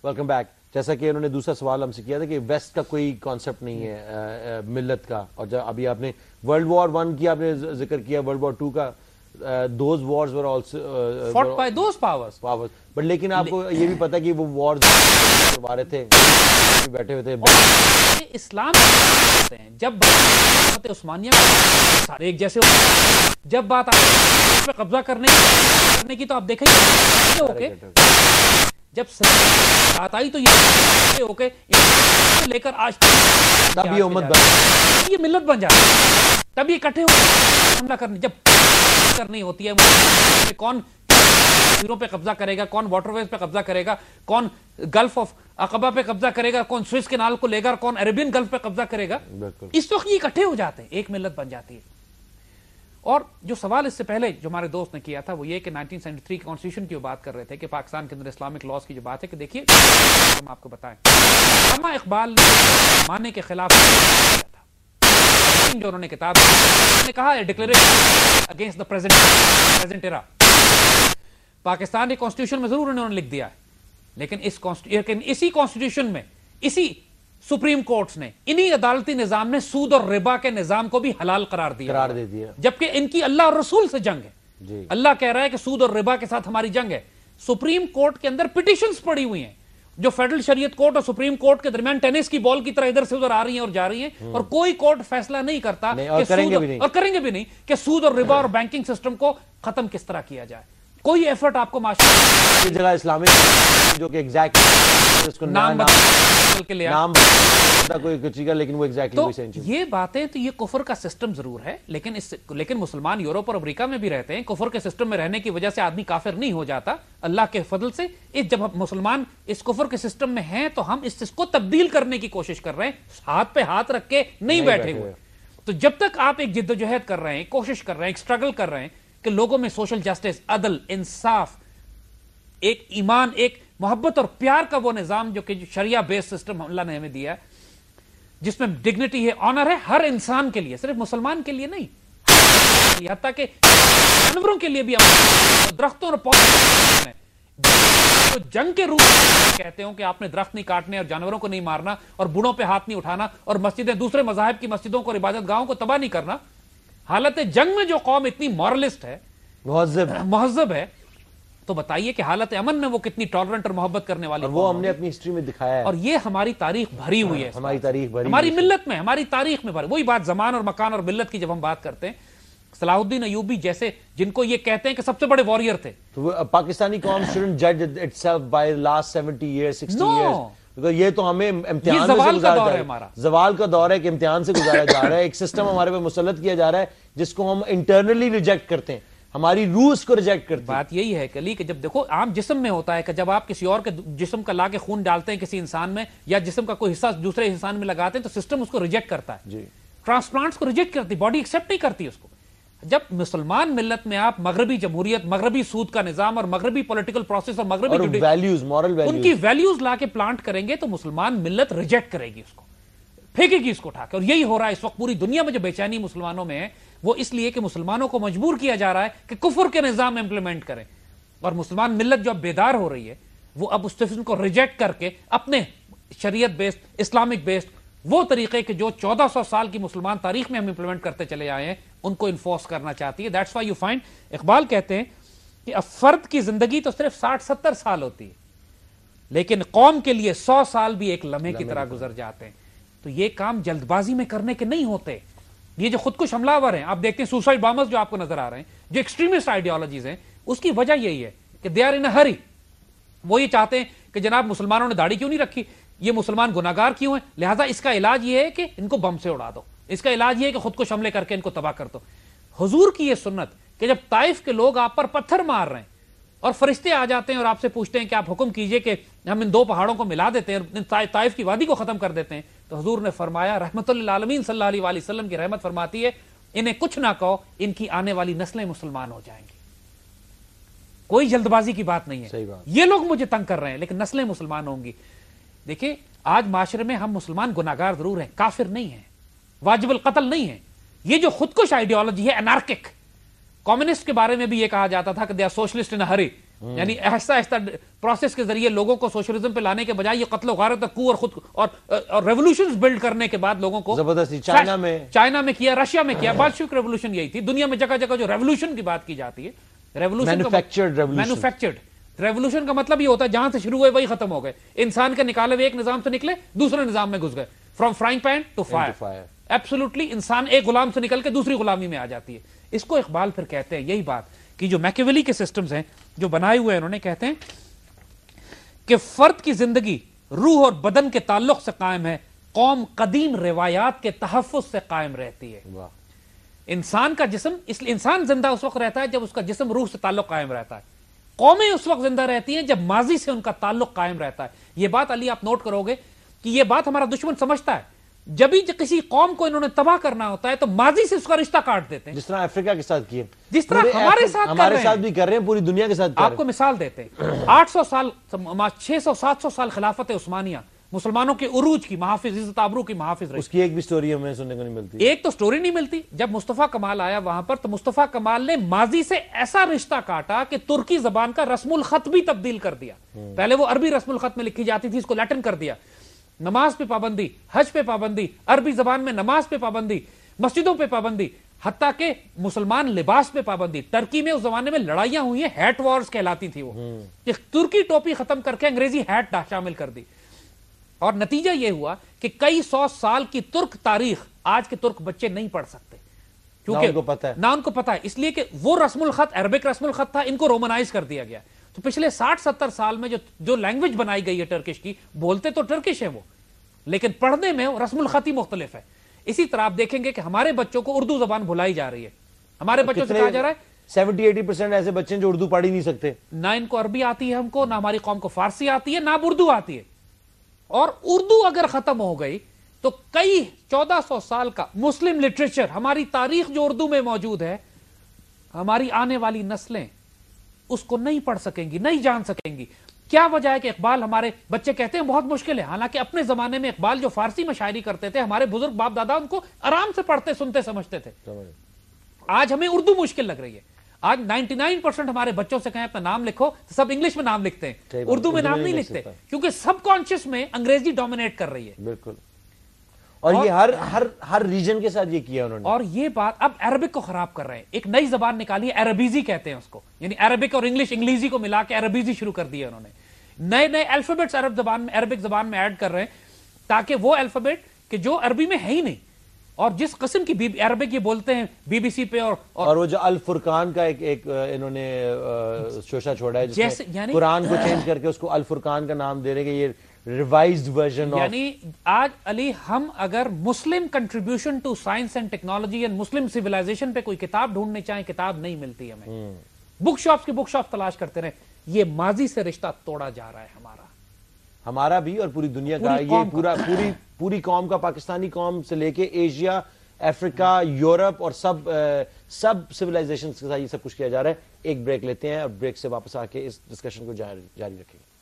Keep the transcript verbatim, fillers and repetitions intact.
Welcome back. جیسا کہ انہوں نے دوسرا سوال ہم سے کیا تھا کہ ویسٹ کا کوئی کانسیپٹ نہیں ہے ملت کا, اور جب ابھی آپ نے ورلڈ وار ون کی آپ نے ذکر کیا, ورلڈ وار ٹو کا, دوز وارز ور آلسو فought by those powers powers, but لیکن آپ کو یہ بھی پتا کہ وہ وارز کروا رہے تھے, بیٹھے ہوئے تھے. اسلام ہیں جب بات عثمانیہ سارے ایک جیسے جب بات پہ قبضہ کرنے کرنے کی تو آپ دیکھیں گے جب بات آئی تو یہ ہو کے لے کر آج تب یہ امت بن یہ ملت بن جاتی ہے, تب یہ اکٹھے ہو حملہ کرنے جب کرنی ہوتی ہے کون زیروں پہ قبضہ کرے گا, کون واٹر ویز پہ قبضہ کرے گا, کون گلف آف عقبہ پہ قبضہ کرے گا, کون سوئس کینال کو لے گا, کون عربین گلف پہ قبضہ کرے گا, اس وقت یہ اکٹھے ہو جاتے ہیں, ایک ملت بن جاتی ہے. اور جو سوال اس سے پہلے جو ہمارے دوست نے کیا تھا وہ یہ کہ نائنٹین سیونٹی تھری کے کانسٹیٹیوشن کی بات کر رہے تھے کہ پاکستان کے اندر اسلامک لاز کی جو بات ہے کہ دیکھیے ہم آپ کو بتائیں, علامہ اقبال نے ماننے کے خلاف کیا تھا, جو انہوں نے کتاب نے کہا ہے declaration against the present present era. Pakistan کے کانسٹیٹیوشن میں ضرور انہوں نے لکھ دیا ہے, لیکن اس لیکن اسی کانسٹیٹیوشن میں اسی سپریم کورٹس نے انہی عدالتی نظام نے سود اور ربا کے نظام کو بھی حلال قرار دیا قرار دے دیا, جبکہ ان کی اللہ اور رسول سے جنگ ہے. جی. اللہ کہہ رہا ہے کہ سود اور ربا کے ساتھ ہماری جنگ ہے. سپریم کورٹ کے اندر پٹیشنز پڑی ہوئی ہیں جو فیڈرل شریعت کورٹ اور سپریم کورٹ کے درمیان ٹینس کی بال کی طرح ادھر سے ادھر آ رہی ہیں اور جا رہی ہیں, اور کوئی کورٹ فیصلہ نہیں کرتا اور کریں گے بھی نہیں اور کریں گے بھی نہیں کہ سود اور ربا اور بینکنگ سسٹم کو ختم کس طرح کیا جائے. کوئی ایفرٹ آپ کو معاشرے جگہ اسلامک جو کہ ایگزیکٹلی اس کو نام بدل کے لیا نام کوئی کچھ کا, لیکن وہ ایگزیکٹلی تو وہی سیم چیز. یہ باتیں تو یہ کفر کا سسٹم ضرور ہے, لیکن اس لیکن مسلمان یورپ اور امریکہ میں بھی رہتے ہیں. کفر کے سسٹم میں رہنے کی وجہ سے آدمی کافر نہیں ہو جاتا اللہ کے فضل سے. جب مسلمان اس کفر کے سسٹم میں ہیں تو ہم اس کو تبدیل کرنے کی کوشش کر رہے ہیں, ہاتھ پہ ہاتھ رکھ کے نہیں بیٹھے ہوئے. تو جب تک آپ ایک جدوجہد کر رہے ہیں, کوشش کر رہے ہیں, ایک اسٹرگل کر رہے ہیں کہ لوگوں میں سوشل جسٹس, عدل, انصاف, ایک ایمان, ایک محبت اور پیار کا وہ نظام جو کہ شریعہ بیس سسٹم اللہ نے ہمیں دیا ہے, جس میں ڈگنیٹی ہے, آنر ہے ہر انسان کے لیے, صرف مسلمان کے لیے نہیں, حتیٰ کہ جانوروں کے لیے بھی, درختوں اور پودوں میں تو جنگ کے روپ میں کہتے ہوں کہ آپ نے درخت نہیں کاٹنے اور جانوروں کو نہیں مارنا اور بوڑھوں پہ ہاتھ نہیں اٹھانا اور مسجدیں دوسرے مذاہب کی مسجدوں کو, عبادت گاہوں کو تباہ نہیں کرنا. حالت جنگ میں جو قوم اتنی مورلسٹ ہے, مہذب مہذب ہے, تو بتائیے کہ حالت امن میں وہ کتنی ٹالرنٹ اور محبت کرنے والی, اور وہ ہم نے اپنی ہسٹری میں دکھایا ہے, اور یہ ہماری تاریخ بھری ہوئی ہے, ہماری تاریخ بھری, ہماری ملت میں, ہماری تاریخ میں بھری. وہی بات زمان اور مکان اور ملت کی جب ہم بات کرتے ہیں, صلاح الدین ایوبی جیسے جن کو یہ کہتے ہیں کہ سب سے بڑے واریر تھے, تو پاکستانی قوم shouldn't judge itself by last seventy years, sixty years. یہ تو ہمیں امتحان سے گزارا ہے, زوال کا دور ہے کہ امتحان سے گزارا جا رہا ہے. ایک سسٹم ہمارے پہ مسلط کیا جا رہا ہے جس کو ہم انٹرنلی ریجیکٹ کرتے ہیں, ہماری روح اس کو ریجیکٹ کرتی ہے. بات یہی ہے کلی کہ جب دیکھو عام جسم میں ہوتا ہے کہ جب آپ کسی اور کے جسم کا لا کے خون ڈالتے ہیں کسی انسان میں, یا جسم کا کوئی حصہ دوسرے انسان میں لگاتے ہیں, تو سسٹم اس کو ریجیکٹ کرتا ہے. جی. ٹرانسپلانٹس کو ریجیکٹ کرتی, باڈی ایکسیپٹ نہیں کرتی اس کو. جب مسلمان ملت میں آپ مغربی جمہوریت, مغربی سود کا نظام اور مغربی پولیٹیکل پروسیس اور مغربی ویلیوز, مورل ویلیوز, ان کی ویلیوز لا کے پلانٹ کریں گے تو مسلمان ملت ریجیکٹ کرے گی, اس کو پھینکے گی, اس کو اٹھا کے. اور یہی ہو رہا ہے اس وقت پوری دنیا میں. جو بے چینی مسلمانوں میں ہے وہ اس لیے کہ مسلمانوں کو مجبور کیا جا رہا ہے کہ کفر کے نظام امپلیمنٹ کریں, اور مسلمان ملت جو اب بیدار ہو رہی ہے وہ اب اس سسٹم کو ریجیکٹ کر کے اپنے شریعت بیسڈ, اسلامک بیسڈ وہ طریقے کے جو چودہ سو سال کی مسلمان تاریخ میں ہم امپلیمنٹ کرتے چلے آئے ہیں ان کو انفورس کرنا چاہتی ہے. That's why you find, Iqbal کہتے ہیں کہ اب فرد کی زندگی تو صرف ساٹھ ستر سال ہوتی ہے, لیکن قوم کے لیے سو سال بھی ایک لمحے کی طرح گزر جاتے ہیں. تو یہ کام جلد بازی میں کرنے کے نہیں ہوتے. یہ جو خودکش حملہ ور ہیں, آپ دیکھتے ہیں سوسائڈ بامرز جو آپ کو نظر آ رہے ہیں, جو ایکسٹریمسٹ آئیڈیالوجیز ہیں, اس کی وجہ یہی ہے کہ دے آر ان اے ہری. وہ یہ چاہتے ہیں کہ جناب مسلمانوں نے داڑھی کیوں نہیں رکھی, یہ مسلمان گناہگار کیوں ہیں, لہٰذا اس کا علاج یہ ہے کہ ان کو بم سے اڑا دو, اس کا علاج یہ ہے کہ خود کو حملے کر کے ان کو تباہ کر دو. حضور کی یہ سنت کہ جب طائف کے لوگ آپ پر پتھر مار رہے ہیں اور فرشتے آ جاتے ہیں اور آپ سے پوچھتے ہیں کہ آپ حکم کیجئے کہ ہم ان دو پہاڑوں کو ملا دیتے ہیں اور طائف کی وادی کو ختم کر دیتے ہیں, تو حضور نے فرمایا, رحمت للعالمین صلی اللہ علیہ وآلہ وسلم کی رحمت فرماتی ہے, انہیں کچھ نہ کہو, ان کی آنے والی نسلیں مسلمان ہو جائیں گی. کوئی جلد بازی کی بات نہیں ہے. یہ لوگ مجھے تنگ کر رہے ہیں لیکن نسلیں مسلمان ہوں گی. دیکھیں آج معاشرے میں ہم مسلمان گناہگار ضرور ہیں, کافر نہیں ہیں, واجب القتل نہیں ہیں. یہ جو خودکش آئیڈیالوجی ہے انارکک, کمیونسٹ کے بارے میں بھی یہ کہا جاتا تھا کہ دے آر سوشلسٹ ان ہری, یعنی ایسا ایسا پروسیس کے ذریعے لوگوں کو سوشلزم پہ لانے کے بجائے یہ قتل و غارت اور کو اور خود اور ریولوشنز بلڈ کرنے کے بعد لوگوں کو زبردستی چائنا میں چائنا میں کیا، رشیا میں کیا، بلشوک ریولوشن یہی تھی. دنیا میں جگہ جگہ جو ریولوشن کی بات کی جاتی ہے، revolution manufactured revolution manufactured revolution کا مطلب یہ ہوتا ہے جہاں سے شروع ہوئے وہی ختم ہو گئے. انسان کے نکالے ہوئے ایک نظام سے نکلے دوسرے نظام میں گھس گئے، from frying pan to fire. Absolutely انسان ایک غلام سے نکل کے دوسری غلامی میں آ جاتی ہے. اس کو اقبال پھر کہتے ہیں یہی بات کہ جو میکیویلی کے سسٹمز ہیں جو بنائے ہوئے ہیں، انہوں نے کہتے ہیں کہ فرد کی زندگی روح اور بدن کے تعلق سے قائم ہے، قوم قدیم روایات کے تحفظ سے قائم رہتی ہے. انسان کا جسم اس لیے انسان زندہ اس وقت رہتا ہے جب اس کا جسم روح سے تعلق قائم رہتا ہے. قومیں اس وقت زندہ رہتی ہیں جب ماضی سے ان کا تعلق قائم رہتا ہے. یہ بات علی آپ نوٹ کرو گے کہ یہ بات ہمارا دشمن سمجھتا ہے. جب بھی کسی قوم کو انہوں نے تباہ کرنا ہوتا ہے تو ماضی سے اس کا رشتہ کاٹ دیتے ہیں، جس طرح افریقہ کے ساتھ کیے، جس طرح ہمارے ساتھ ہمارے ساتھ بھی کر رہے ہیں، پوری دنیا کے ساتھ کر رہے ہیں. آپ کو مثال دیتے ہیں آٹھ سو سال چھ سو سات سو سال خلافت عثمانیہ مسلمانوں کے عروج کی محافظ، عزت آبرو کی محافظ رہی. اس کی ایک بھی سٹوری ہمیں سننے کو نہیں ملتی. ایک تو سٹوری نہیں ملتی. جب مصطفیٰ کمال آیا وہاں پر تو مصطفیٰ کمال نے ماضی سے ایسا رشتہ کاٹا کہ ترکی زبان کا رسم الخط بھی تبدیل کر دیا. پہلے وہ عربی رسم الخط میں لکھی جاتی تھی، اس کو لیٹن کر دیا. نماز پہ پابندی، حج پہ پابندی، عربی زبان میں نماز پہ پابندی، مسجدوں پہ پابندی، حتیٰ کہ مسلمان لباس پہ پابندی. ترکی میں اس زمانے میں لڑائیاں ہوئی ہیں، ہیٹ وارز کہلاتی تھی. وہ ترکی ٹوپی ختم کر کے انگریزی ہیٹ شامل کر دی. اور نتیجہ یہ ہوا کہ کئی سو سال کی ترک تاریخ آج کے ترک بچے نہیں پڑھ سکتے کیونکہ نہ ان کو پتہ ہے نہ ان کو پتہ ہے اس لیے کہ وہ رسم الخط عربک رسم الخط تھا، ان کو رومنائز کر دیا گیا. تو پچھلے ساٹھ ستر سال میں جو جو لینگویج بنائی گئی ہے ٹرکش کی، بولتے تو ٹرکش ہے وہ، لیکن پڑھنے میں رسم الخط ہی مختلف ہے. اسی طرح آپ دیکھیں گے کہ ہمارے بچوں کو اردو زبان بھلائی جا رہی ہے. ہمارے بچوں سے کہا جا رہا ہے سیونٹی ایٹی پرسینٹ ایسے بچے ہیں جو اردو پڑھ ہی نہیں سکتے. نہ ان کو عربی آتی ہے، ہم کو نہ ہماری قوم کو فارسی آتی ہے، نہ اب اردو آتی ہے. اور اردو اگر ختم ہو گئی تو کئی چودہ سو سال کا مسلم لٹریچر، ہماری تاریخ جو اردو میں موجود ہے، ہماری آنے والی نسلیں اس کو نہیں پڑھ سکیں گی، نہیں جان سکیں گی. کیا وجہ ہے کہ اقبال، ہمارے بچے کہتے ہیں بہت مشکل ہے، حالانکہ اپنے زمانے میں اقبال جو فارسی میں شاعری کرتے تھے، ہمارے بزرگ باپ دادا ان کو آرام سے پڑھتے سنتے سمجھتے تھے. آج ہمیں اردو مشکل لگ رہی ہے. آج نائنٹی نائن پرسینٹ ہمارے بچوں سے کہیں اپنا نام لکھو تو سب انگلش میں نام لکھتے ہیں، اردو میں نام نہیں لکھتے، کیونکہ سب کانشیس میں انگریزی ڈومینیٹ کر رہی ہے. بالکل. اور یہ ہر ہر ہر ریجن کے ساتھ یہ کیا انہوں نے. اور یہ بات اب عربک کو خراب کر رہے ہیں. ایک نئی زبان نکالی ہے، عربیزی کہتے ہیں اس کو، یعنی عربک اور انگلش انگلیزی کو ملا کے عربیزی شروع کر دی ہے انہوں نے. نئے نئے الفابیٹس عرب زبان میں عربک زبان میں ایڈ کر رہے ہیں تاکہ وہ الفابیٹ کہ جو عربی میں ہے ہی نہیں، اور جس قسم کی عربک یہ بولتے ہیں بی بی سی پہ، اور اور وہ جو الفرقان کا ایک ایک انہوں نے شوشہ چھوڑا ہے جس میں قرآن کو چینج کر کے اس کو الفرقان کا نام دے رہے کہ یہ ریوائزڈ ورژن. یعنی آج علی ہم اگر Muslim contribution to science and technology and Muslim civilization پہ کوئی کتاب ڈھونڈنے چاہیں، کتاب نہیں ملتی ہمیں. بک شاپس کی بک شاپ تلاش کرتے رہے. یہ ماضی سے رشتہ توڑا جا رہا ہے ہمارا ہمارا بھی اور پوری دنیا کا. یہ پورا پوری پوری قوم کا، پاکستانی قوم سے لے کے ایشیا، افریقہ، یورپ اور سب سب سویلائزیشن کے ساتھ یہ سب کچھ کیا جا رہا ہے. ایک بریک لیتے ہیں اور بریک سے واپس آ کے اس ڈسکشن کو جاری رکھیں گے.